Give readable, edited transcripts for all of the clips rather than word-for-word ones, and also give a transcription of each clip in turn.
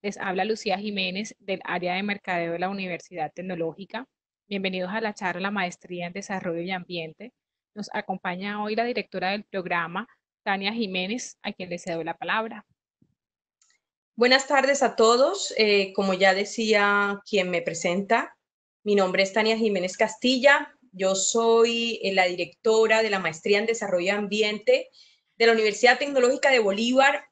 Les habla Lucía Jiménez del área de mercadeo de la Universidad Tecnológica. Bienvenidos a la charla Maestría en Desarrollo y Ambiente. Nos acompaña hoy la directora del programa, Tania Jiménez, a quien le cedo la palabra. Buenas tardes a todos. Como ya decía quien me presenta, mi nombre es Tania Jiménez Castilla. Yo soy la directora de la Maestría en Desarrollo y Ambiente de la Universidad Tecnológica de Bolívar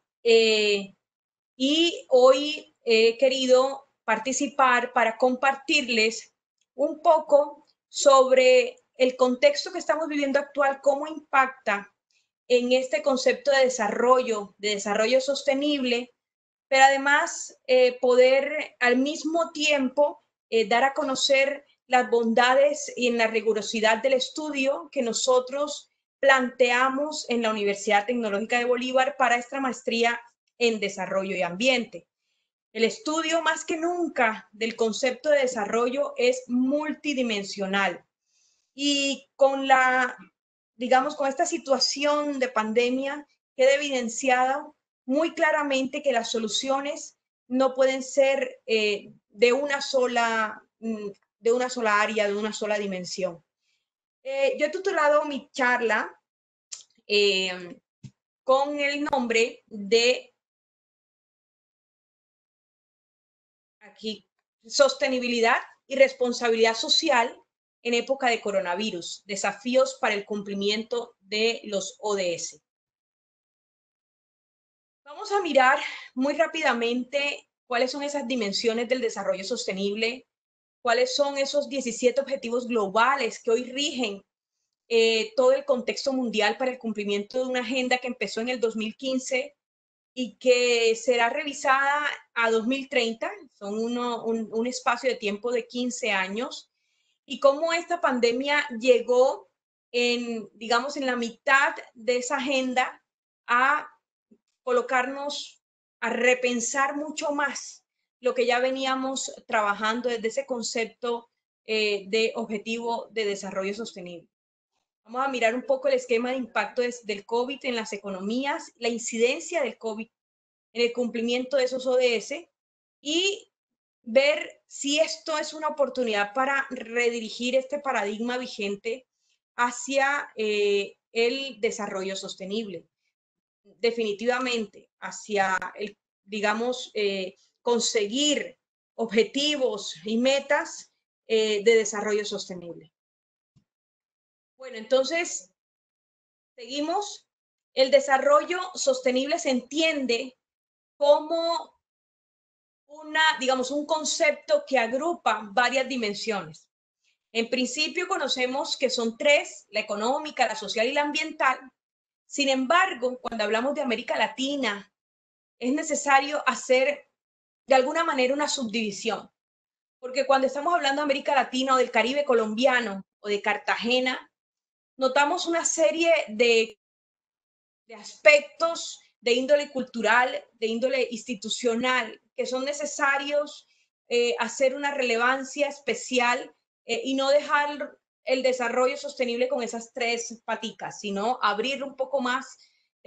y hoy he querido participar para compartirles un poco sobre el contexto que estamos viviendo actual, cómo impacta en este concepto de desarrollo sostenible, pero además poder al mismo tiempo dar a conocer las bondades y en la rigurosidad del estudio que nosotros planteamos en la Universidad Tecnológica de Bolívar para esta maestría en desarrollo y ambiente. El estudio más que nunca del concepto de desarrollo es multidimensional y con esta situación de pandemia queda evidenciado muy claramente que las soluciones no pueden ser de una sola área, de una sola dimensión. Yo he titulado mi charla con el nombre de sostenibilidad y responsabilidad social en época de coronavirus, desafíos para el cumplimiento de los ODS. Vamos a mirar muy rápidamente cuáles son esas dimensiones del desarrollo sostenible, cuáles son esos 17 objetivos globales que hoy rigen todo el contexto mundial para el cumplimiento de una agenda que empezó en el 2015 y que será revisada a 2030, son un espacio de tiempo de 15 años, y cómo esta pandemia llegó en la mitad de esa agenda a colocarnos a repensar mucho más lo que ya veníamos trabajando desde ese concepto de objetivo de desarrollo sostenible. Vamos a mirar un poco el esquema de impacto del COVID en las economías, la incidencia del COVID en el cumplimiento de esos ODS y ver si esto es una oportunidad para redirigir este paradigma vigente hacia el desarrollo sostenible. Definitivamente hacia conseguir objetivos y metas de desarrollo sostenible. Bueno, entonces, seguimos. El desarrollo sostenible se entiende como un concepto que agrupa varias dimensiones. En principio conocemos que son tres: la económica, la social y la ambiental. Sin embargo, cuando hablamos de América Latina, es necesario hacer de alguna manera una subdivisión, porque cuando estamos hablando de América Latina o del Caribe colombiano o de Cartagena, notamos una serie de aspectos de índole cultural, de índole institucional, que son necesarios hacer una relevancia especial y no dejar el desarrollo sostenible con esas tres paticas, sino abrir un poco más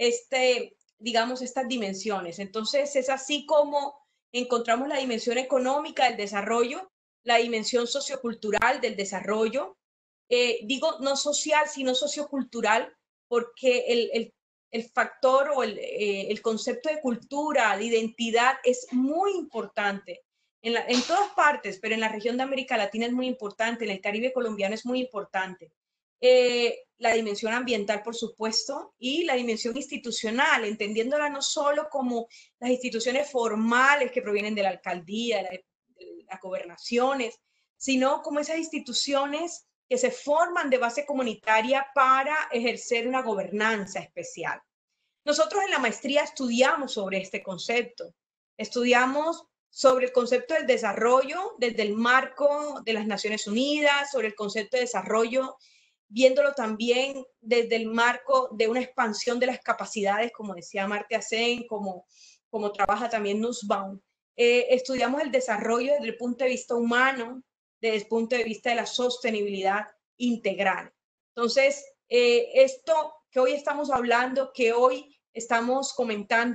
estas dimensiones. Entonces, es así como encontramos la dimensión económica del desarrollo, la dimensión sociocultural del desarrollo, digo no social, sino sociocultural, porque el factor o el concepto de cultura, de identidad es muy importante en todas partes, pero en la región de América Latina es muy importante, en el Caribe colombiano es muy importante. La dimensión ambiental, por supuesto, y la dimensión institucional, entendiéndola no solo como las instituciones formales que provienen de la alcaldía, de las gobernaciones, sino como esas instituciones que se forman de base comunitaria para ejercer una gobernanza especial. Nosotros en la maestría estudiamos sobre este concepto, estudiamos sobre el concepto del desarrollo desde el marco de las Naciones Unidas, sobre el concepto de desarrollo, viéndolo también desde el marco de una expansión de las capacidades, como decía Amartya Sen, como trabaja también Nussbaum. Estudiamos el desarrollo desde el punto de vista humano, desde el punto de vista de la sostenibilidad integral. Entonces, esto que hoy estamos hablando, que hoy estamos comentando,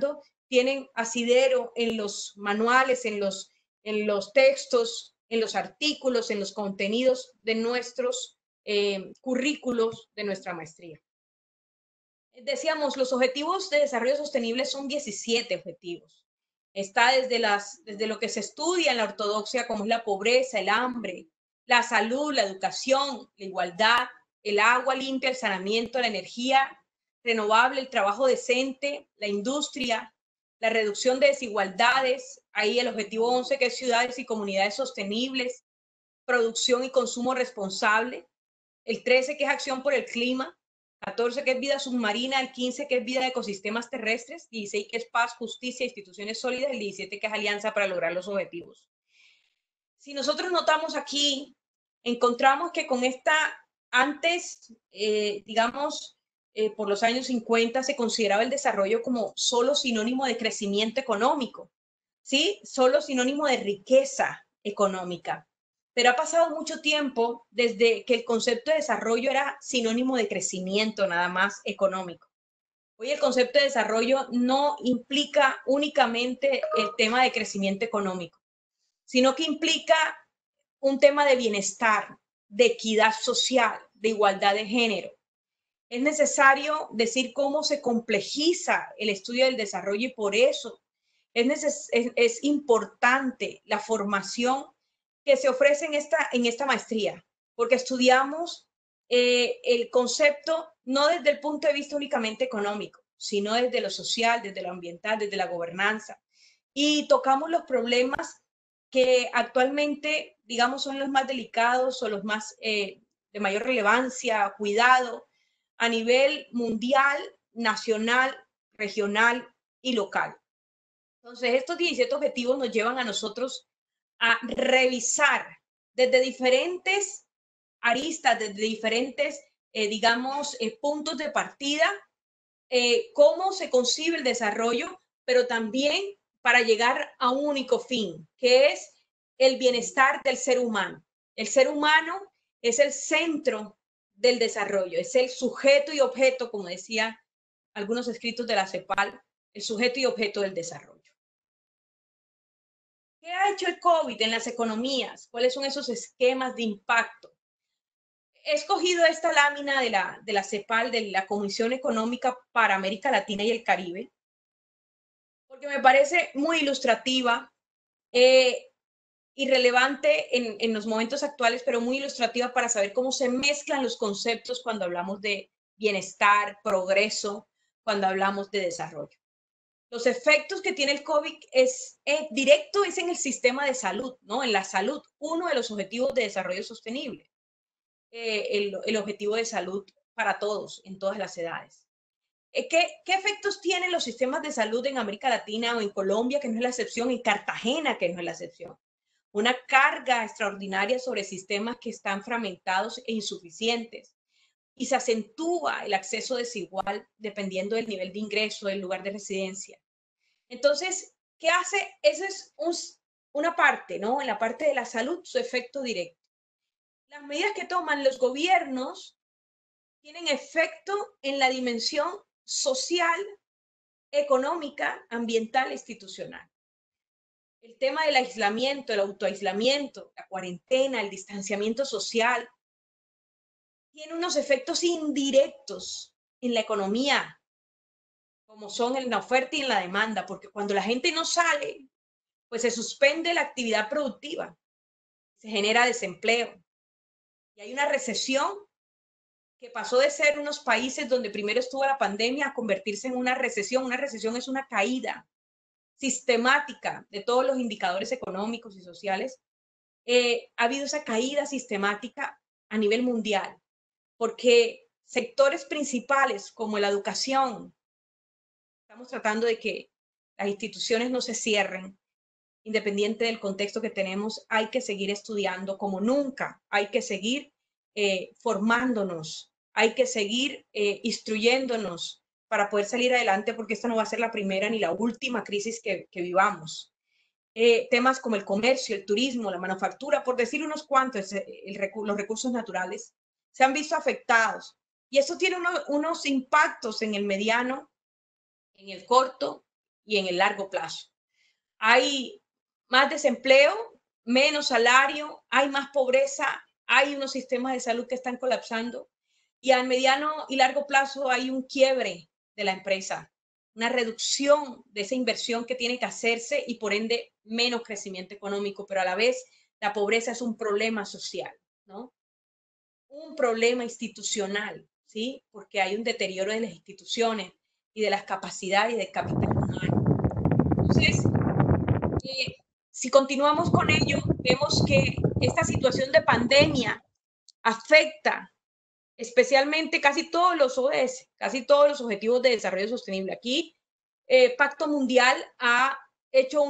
tienen asidero en los manuales, en los textos, en los artículos, en los contenidos de nuestros currículos de nuestra maestría. Decíamos, los objetivos de desarrollo sostenible son 17 objetivos. Está desde lo que se estudia en la ortodoxia, como es la pobreza, el hambre, la salud, la educación, la igualdad, el agua limpia, el saneamiento, la energía renovable, el trabajo decente, la industria, la reducción de desigualdades. Ahí el objetivo 11, que es ciudades y comunidades sostenibles, producción y consumo responsable. El 13, que es acción por el clima. 14, que es vida submarina, el 15, que es vida de ecosistemas terrestres, 16, que es paz, justicia, instituciones sólidas, el 17, que es alianza para lograr los objetivos. Si nosotros notamos aquí, encontramos que con esta, antes, digamos, por los años 50 se consideraba el desarrollo como solo sinónimo de crecimiento económico, ¿sí? Solo sinónimo de riqueza económica. Pero ha pasado mucho tiempo desde que el concepto de desarrollo era sinónimo de crecimiento nada más económico. Hoy el concepto de desarrollo no implica únicamente el tema de crecimiento económico, sino que implica un tema de bienestar, de equidad social, de igualdad de género. Es necesario decir cómo se complejiza el estudio del desarrollo y por eso es importante la formación que se ofrece en esta maestría, porque estudiamos el concepto no desde el punto de vista únicamente económico, sino desde lo social, desde lo ambiental, desde la gobernanza. Y tocamos los problemas que actualmente, digamos, son los más delicados o los más de mayor relevancia, cuidado, a nivel mundial, nacional, regional y local. Entonces, estos 17 objetivos nos llevan a nosotros a revisar desde diferentes aristas, desde diferentes, digamos, puntos de partida, cómo se concibe el desarrollo, pero también para llegar a un único fin, que es el bienestar del ser humano. El ser humano es el centro del desarrollo, es el sujeto y objeto, como decía algunos escritos de la CEPAL, el sujeto y objeto del desarrollo. ¿Qué ha hecho el COVID en las economías? ¿Cuáles son esos esquemas de impacto? He escogido esta lámina de la CEPAL, de la Comisión Económica para América Latina y el Caribe, porque me parece muy ilustrativa y relevante en los momentos actuales, pero muy ilustrativa para saber cómo se mezclan los conceptos cuando hablamos de bienestar, progreso, cuando hablamos de desarrollo. Los efectos que tiene el COVID es directo, es en el sistema de salud, ¿no? En la salud, uno de los objetivos de desarrollo sostenible, el objetivo de salud para todos, en todas las edades. ¿Qué efectos tienen los sistemas de salud en América Latina o en Colombia, que no es la excepción, en Cartagena, que no es la excepción? Una carga extraordinaria sobre sistemas que están fragmentados e insuficientes. Y se acentúa el acceso desigual dependiendo del nivel de ingreso, del lugar de residencia. Entonces, ¿qué hace? Esa es una parte, ¿no? En la parte de la salud, su efecto directo. Las medidas que toman los gobiernos tienen efecto en la dimensión social, económica, ambiental e institucional. El tema del aislamiento, el autoaislamiento, la cuarentena, el distanciamiento social, tiene unos efectos indirectos en la economía, como son en la oferta y en la demanda, porque cuando la gente no sale, pues se suspende la actividad productiva, se genera desempleo y hay una recesión que pasó de ser unos países donde primero estuvo la pandemia a convertirse en una recesión. Una recesión es una caída sistemática de todos los indicadores económicos y sociales. Ha habido esa caída sistemática a nivel mundial, porque sectores principales como la educación, estamos tratando de que las instituciones no se cierren, independiente del contexto que tenemos, hay que seguir estudiando como nunca, hay que seguir formándonos, hay que seguir instruyéndonos para poder salir adelante, porque esta no va a ser la primera ni la última crisis que vivamos. Temas como el comercio, el turismo, la manufactura, por decir unos cuantos, los recursos naturales, se han visto afectados. Y eso tiene unos impactos en el mediano, en el corto y en el largo plazo. Hay más desempleo, menos salario, hay más pobreza, hay unos sistemas de salud que están colapsando y a mediano y largo plazo hay un quiebre de la empresa, una reducción de esa inversión que tiene que hacerse y por ende menos crecimiento económico, pero a la vez la pobreza es un problema social, ¿no? Un problema institucional, ¿sí? Porque hay un deterioro de las instituciones y de las capacidades y del capital humano. Entonces, si continuamos con ello, vemos que esta situación de pandemia afecta especialmente casi todos los ODS, casi todos los Objetivos de Desarrollo Sostenible. Aquí, Pacto Mundial ha hecho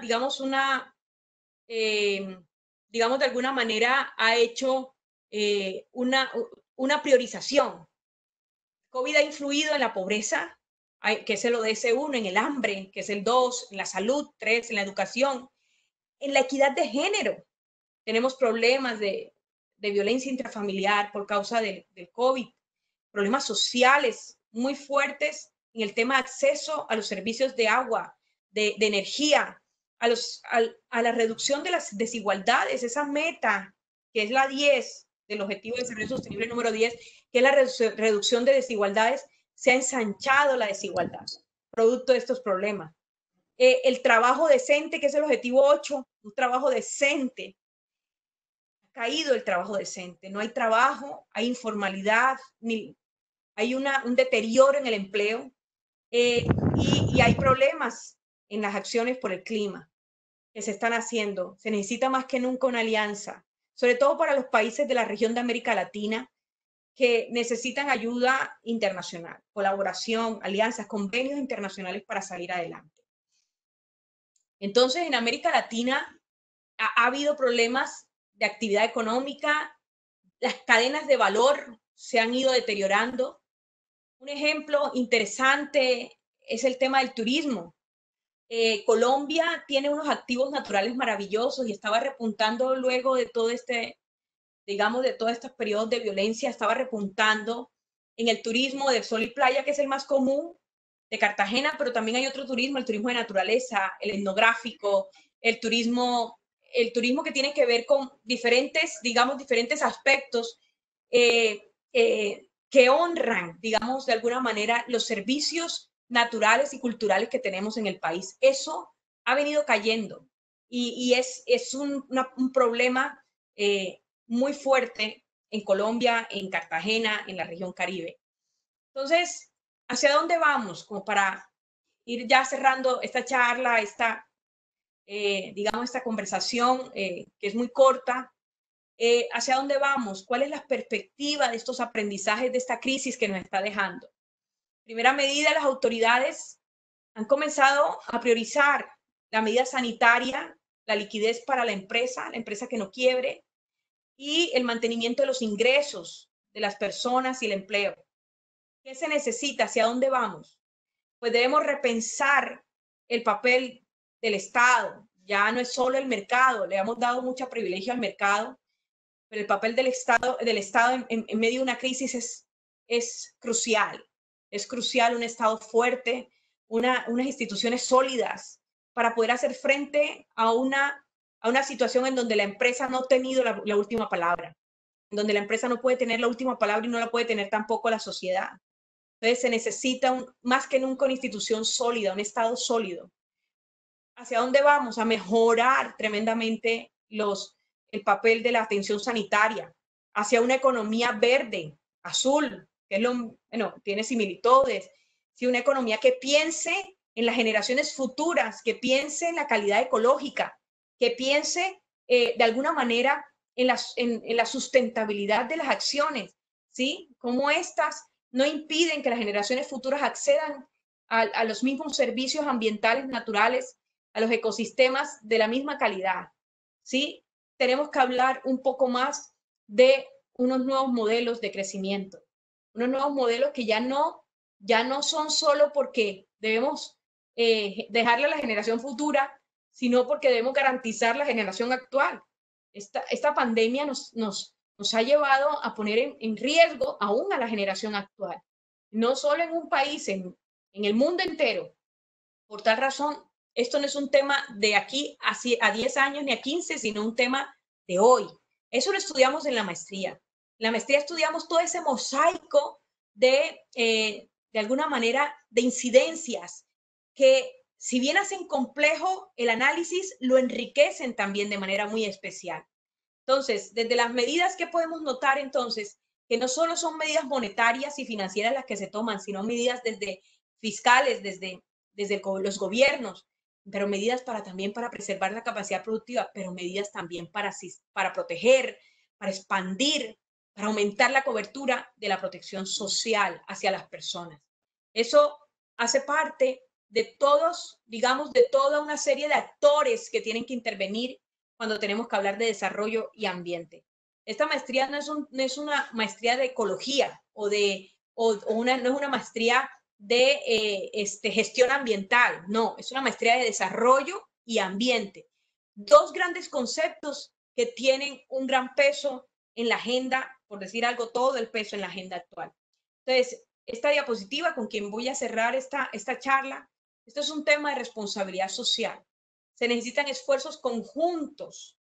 digamos de alguna manera, ha hecho una priorización. COVID ha influido en la pobreza, que es el ODS 1, en el hambre, que es el 2, en la salud, 3, en la educación, en la equidad de género. Tenemos problemas de violencia intrafamiliar por causa del COVID, problemas sociales muy fuertes en el tema de acceso a los servicios de agua, de energía, a la reducción de las desigualdades, esa meta que es la 10 del Objetivo de Desarrollo Sostenible número 10, que es la reducción de desigualdades, se ha ensanchado la desigualdad, producto de estos problemas. El trabajo decente, que es el objetivo 8, un trabajo decente. Ha caído el trabajo decente, no hay trabajo, hay informalidad, hay un deterioro en el empleo y hay problemas en las acciones por el clima que se están haciendo. Se necesita más que nunca una alianza, sobre todo para los países de la región de América Latina que necesitan ayuda internacional, colaboración, alianzas, convenios internacionales para salir adelante. Entonces, en América Latina ha habido problemas de actividad económica, las cadenas de valor se han ido deteriorando. Un ejemplo interesante es el tema del turismo. Colombia tiene unos activos naturales maravillosos y estaba repuntando luego de todo digamos, de todos estos periodos de violencia, estaba repuntando en el turismo de sol y playa, que es el más común de Cartagena, pero también hay otro turismo, el turismo de naturaleza, el etnográfico, el turismo que tiene que ver con diferentes, digamos, diferentes aspectos que honran, digamos, de alguna manera los servicios naturales y culturales que tenemos en el país. Eso ha venido cayendo y es un problema muy fuerte en Colombia, en Cartagena, en la región Caribe. Entonces, ¿hacia dónde vamos? Como para ir ya cerrando esta charla, digamos, esta conversación que es muy corta. ¿Hacia dónde vamos? ¿Cuál es la perspectiva de estos aprendizajes de esta crisis que nos está dejando? Primera medida, las autoridades han comenzado a priorizar la medida sanitaria, la liquidez para la empresa que no quiebre, y el mantenimiento de los ingresos de las personas y el empleo. ¿Qué se necesita? ¿Hacia dónde vamos? Pues debemos repensar el papel del Estado. Ya no es solo el mercado, le hemos dado mucho privilegio al mercado, pero el papel del Estado en medio de una crisis es crucial. Es crucial un Estado fuerte, unas instituciones sólidas para poder hacer frente a una situación en donde la empresa no ha tenido la última palabra, en donde la empresa no puede tener la última palabra y no la puede tener tampoco la sociedad. Entonces se necesita más que nunca una institución sólida, un Estado sólido. ¿Hacia dónde vamos? A mejorar tremendamente el papel de la atención sanitaria, hacia una economía verde, azul, que es bueno, tiene similitudes, sí, una economía que piense en las generaciones futuras, que piense en la calidad ecológica, que piense de alguna manera en la sustentabilidad de las acciones, ¿sí? Cómo estas no impiden que las generaciones futuras accedan a los mismos servicios ambientales naturales, a los ecosistemas de la misma calidad, ¿sí? Tenemos que hablar un poco más de unos nuevos modelos de crecimiento, unos nuevos modelos que ya no son solo porque debemos dejarle a la generación futura, sino porque debemos garantizar la generación actual. Esta pandemia nos ha llevado a poner en riesgo aún a la generación actual, no solo en un país, en el mundo entero. Por tal razón, esto no es un tema de aquí a 10 años ni a 15, sino un tema de hoy. Eso lo estudiamos en la maestría. En la maestría estudiamos todo ese mosaico de alguna manera, de incidencias que, si bien hacen complejo el análisis, lo enriquecen también de manera muy especial. Entonces, desde las medidas que podemos notar entonces, que no solo son medidas monetarias y financieras las que se toman, sino medidas desde fiscales, desde los gobiernos, pero medidas también para preservar la capacidad productiva, pero medidas también para proteger, para expandir, para aumentar la cobertura de la protección social hacia las personas. Eso hace parte de todos, digamos, de toda una serie de actores que tienen que intervenir cuando tenemos que hablar de desarrollo y ambiente. Esta maestría no es una maestría de ecología no es una maestría de gestión ambiental, no, es una maestría de desarrollo y ambiente. Dos grandes conceptos que tienen un gran peso en la agenda, por decir algo, todo el peso en la agenda actual. Entonces, esta diapositiva con quien voy a cerrar esta charla, esto es un tema de responsabilidad social. Se necesitan esfuerzos conjuntos,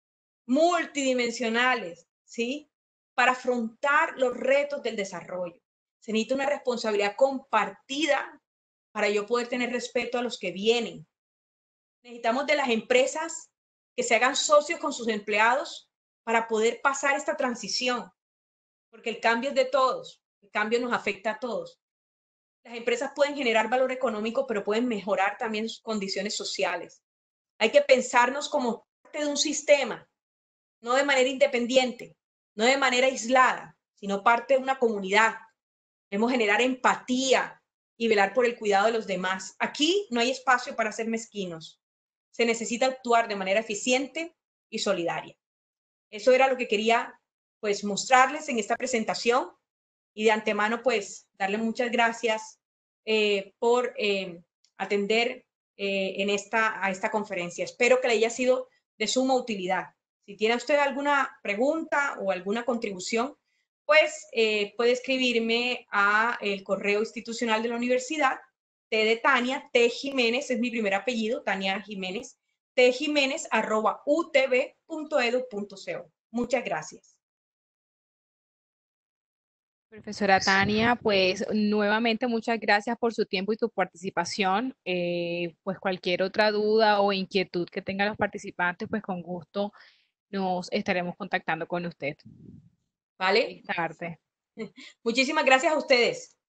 multidimensionales, ¿sí? Para afrontar los retos del desarrollo. Se necesita una responsabilidad compartida para yo poder tener respeto a los que vienen. Necesitamos de las empresas que se hagan socios con sus empleados para poder pasar esta transición, porque el cambio es de todos, el cambio nos afecta a todos. Las empresas pueden generar valor económico, pero pueden mejorar también sus condiciones sociales. Hay que pensarnos como parte de un sistema, no de manera independiente, no de manera aislada, sino parte de una comunidad. Debemos generar empatía y velar por el cuidado de los demás. Aquí no hay espacio para ser mezquinos. Se necesita actuar de manera eficiente y solidaria. Eso era lo que quería pues mostrarles en esta presentación y de antemano pues darle muchas gracias por atender a esta conferencia. Espero que le haya sido de suma utilidad. Si tiene usted alguna pregunta o alguna contribución, pues puede escribirme a el correo institucional de la universidad, T de Tania, T Jiménez, es mi primer apellido, Tania Jiménez, tjiménez@utb.edu.co. Muchas gracias. Profesora Tania, pues nuevamente muchas gracias por su tiempo y tu participación. Pues cualquier otra duda o inquietud que tengan los participantes, pues con gusto nos estaremos contactando con usted. ¿Vale? Feliz tarde. Muchísimas gracias a ustedes.